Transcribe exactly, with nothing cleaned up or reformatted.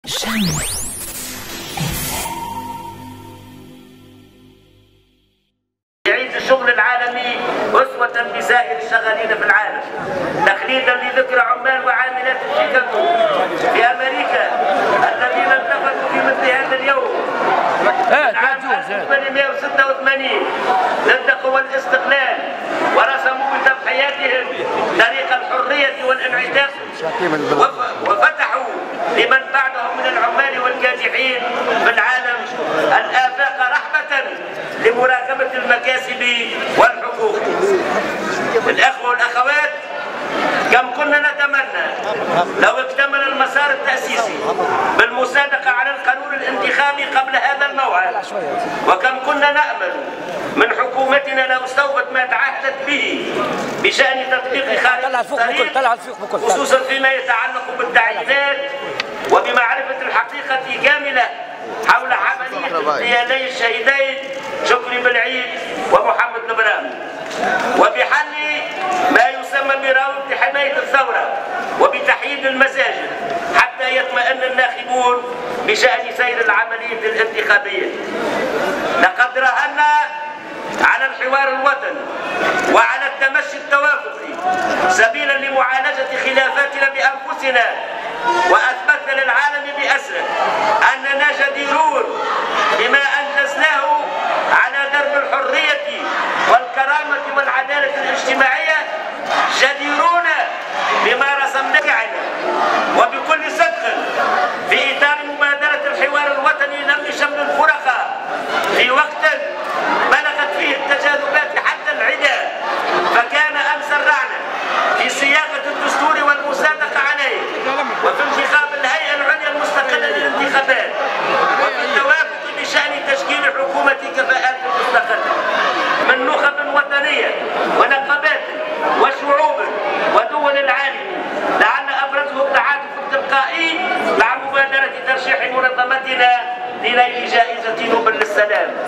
شمس يعيد الشغل العالمي أسوة بسائر الشغالين في العالم، تخليدا لذكرى عمال وعاملات شيكاغو في أمريكا الذين انتفضوا في مثل هذا اليوم عام ألف وثمانمائة وستة وثمانين ضد قوى الاستقلال، ورسموا بتضحياتهم طريق الحرية والانعكاس، وفتحوا لمن بعدهم من العمال والكادحين في العالم الآفاق رحمة لمراقبة المكاسب والحقوق. الأخوة والأخوات، كم كنا نتمنى لو اكتمل المسار التأسيسي بالمصادقة على القانون الانتخابي قبل هذا الموعد، وكم كنا نأمل من حكومتنا لو استوفت ما تعهدت به بشأن تطبيق خارطة الطريق، خصوصا فيما يتعلق بالتعيينات وبمعرفة الحقيقة كاملة حول عملية اغتيالي الشهيدين شكري بالعيد ومحمد البرامي، وبحل ما يسمى براوند حماية الثورة، وبتحييد المساجد حتى يطمئن الناخبون بشأن سير العملية الانتخابية. لقد راهنا على الحوار الوطني وعلى التمشي التوافقي سبيلا لمعالجة خلافاتنا بأنفسنا، وأثبتنا للعالم بأسره أننا جديرون بما أنجزناه على درب الحرية والكرامة والعدالة الاجتماعية، جديرون بما رسمناه وبكل صدق في إطار مبادرة الحوار الوطني لم شمل الفرقاء في وقت بلغت فيه التجاذبات حد العدا، فكان أن سرعنا في صياغة الدستور والمصادقة عليه، وفي انتخاب الهيئة العليا المستقلة للانتخابات، وفي التوافق بشأن تشكيل حكومة كفاءات مستقلة من نخب وطنية ونقابات وشعوب ودول العالم، لعل أبرزه التعاطف التلقائي مع مبادرة ترشيح منظمتنا لنيل جائزة نوبل للسلام.